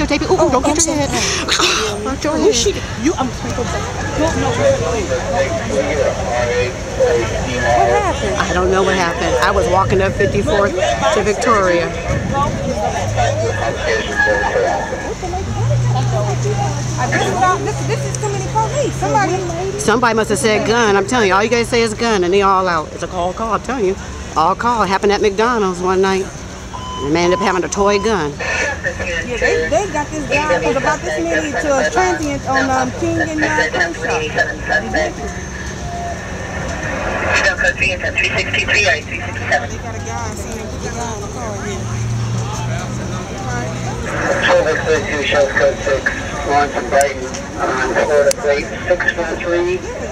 videotape it. Ooh, don't get your head. You, I'm What happened? I don't know what happened. I was walking up 54th to Victoria. This is too many police. Somebody must have said gun. I'm telling you, all you guys say is gun, and they all out. It's a call. I'm telling you. All call. It happened at McDonald's one night. The man ended up having a toy gun. Yeah, they got this guy who's about this many to a transient on King and Crenshaw. We got code 3 and 363, I 367. They got a guy saying put the guy on the car here. 1232 shows code 6, Lawrence and Brighton on Florida plate 643.